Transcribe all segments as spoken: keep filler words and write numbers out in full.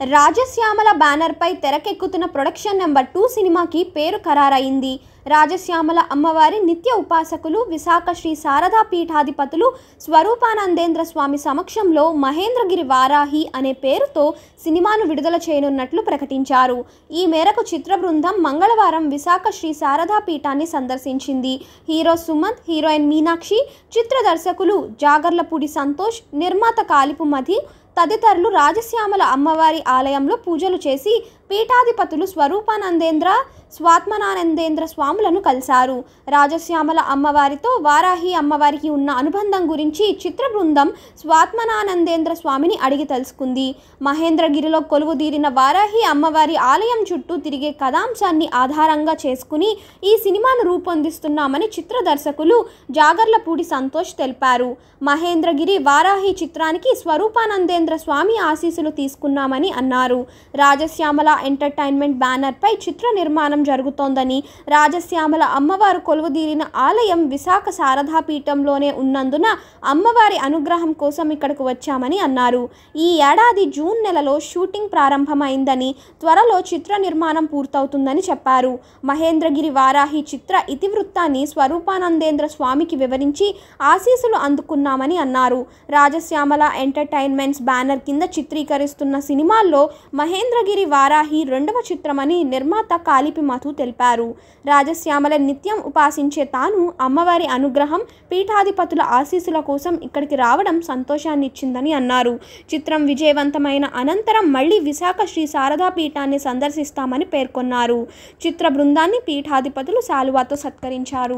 Rajashyamala banner పై తెరకెక్కుతున్న production number two సినిమాకి పేరు ఖరారైంది. రాజశ్యామల అమ్మవారి నిత్య ఉపాసకులు విశాఖ శ్రీ శారదా పీఠాధిపతులు స్వరూపానందేంద్ర స్వామి సమక్షంలో మహేంద్రగిరి వారాహి అనే పేరుతో సినిమాను విడుదల చేయనున్నట్లు ప్రకటించారు. ఈ మేరకు చిత్ర బృందం మంగళవారం విశాఖ శ్రీ శారదా పీఠాన్ని సందర్శించింది. హీరో సుమంత్, హీరోయిన్ మీనాక్షి, చిత్ర దర్శకులు జాగర్లపూడి సంతోష్, నిర్మాత కాలిపు మధి తదితరులు రాజశ్యామల అమ్మవారి ఆలయంలో పూజలు చేసి పీఠాధిపతులు స్వరూపానందేంద్ర స్వాత్మనానందేంద్ర స్వాములను కలిశారు. రాజశ్యామల అమ్మవారితో వారాహి అమ్మవారికి ఉన్న అనుబంధం గురించి చిత్ర బృందం స్వాత్మనానందేంద్ర స్వామిని అడిగి తెలుసుకుంది. మహేంద్రగిరిలో కొలువుదీరిన వారాహి అమ్మవారి ఆలయం చుట్టూ తిరిగే కథాంశాన్ని ఆధారంగా చేసుకుని ఈ సినిమాను రూపొందిస్తున్నామని చిత్ర దర్శకులు జాగర్లపూడి సంతోష్ తెలిపారు. మహేంద్రగిరి వారాహి చిత్రానికి స్వరూపానందేంద్ర స్వామి ఆశీస్సులు తీసుకున్నామని అన్నారు. రాజశ్యామల ఎంటర్టైన్మెంట్ బ్యానర్ పై చిత్ర నిర్మాణం జరుగుతోందని, రాజశ్యామల అమ్మవారు కొలువుదీరిన ఆలయం విశాఖ శారదాపీఠంలోనే ఉన్నందున అమ్మవారి అనుగ్రహం కోసం ఇక్కడకు వచ్చామని అన్నారు. ఈ ఏడాది జూన్ నెలలో షూటింగ్ ప్రారంభమైందని, త్వరలో చిత్ర నిర్మాణం పూర్తవుతుందని చెప్పారు. మహేంద్రగిరి వారాహి చిత్ర ఇతివృత్తాన్ని స్వరూపానందేంద్ర స్వామికి వివరించి ఆశీస్సులు అందుకున్నామని అన్నారు. రాజశ్యామల ఎంటర్టైన్మెంట్స్ బ్యానర్ కింద చిత్రీకరిస్తున్న సినిమాల్లో మహేంద్రగిరి వారాహి రెండవ చిత్రమని నిర్మాత కాలిపి మధు తెలిపారు. రాజశ్యామల నిత్యం ఉపాసించే తాను అమ్మవారి అనుగ్రహం, పీఠాధిపతుల ఆశీస్సుల కోసం ఇక్కడికి రావడం సంతోషాన్ని ఇచ్చిందని అన్నారు. చిత్రం విజయవంతమైన అనంతరం మళ్లీ విశాఖ శ్రీ శారదా పీఠాన్ని సందర్శిస్తామని పేర్కొన్నారు. చిత్ర బృందాన్ని పీఠాధిపతులు శాలువాతో సత్కరించారు.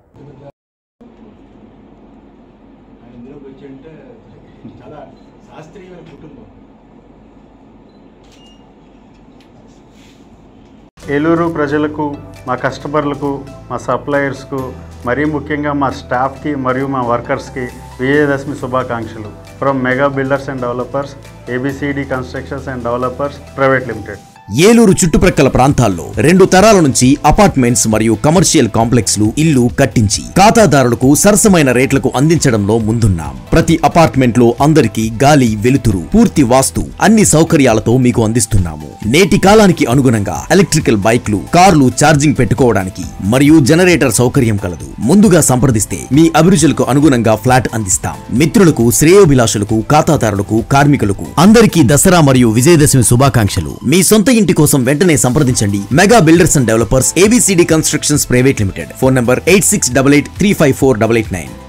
ఏలూరు ప్రజలకు, మా కస్టమర్లకు, మా సప్లయర్స్కు, మరీ ముఖ్యంగా మా స్టాఫ్కి మరియు మా వర్కర్స్కి విజయదశమి శుభాకాంక్షలు from mega builders and developers, ABCD constructions and developers private limited. Eluru చుట్టుప్రక్కల ప్రాంతాల్లో రెండు తరాల నుంచి అపార్ట్మెంట్స్ మరియు కమర్షియల్ కాంప్లెక్స్లు ఇల్లు కట్టించి ఖాతాదారులకు సరసమైన రేట్లకు అందించడంలో ముందున్నాం. ప్రతి అపార్ట్మెంట్ లో అందరికీ గాలి, వెలుతురు, పూర్తి వాస్తు అన్ని సౌకర్యాలతో మీకు అందిస్తున్నాము. నేటి కాలానికి అనుగుణంగా ఎలక్ట్రికల్ బైక్లు, కార్లు ఛార్జింగ్ పెట్టుకోవడానికి మరియు జనరేటర్ సౌకర్యం కలదు. ముందుగా సంప్రదిస్తే మీ అభిరుచులకు అనుగుణంగా ఫ్లాట్ అందిస్తాం. మిత్రులకు, శ్రేయోభిలాషులకు, ఖాతాదారులకు, కార్మికులకు అందరికీ దసరా మరియు విజయదశమి శుభాకాంక్షలు. మీ సొంత ఇంటి కోసం వెంటనే సంప్రదించండి. Mega builders and developers, ABCD constructions private limited. Phone number eight six eight eight three five four eight eight nine.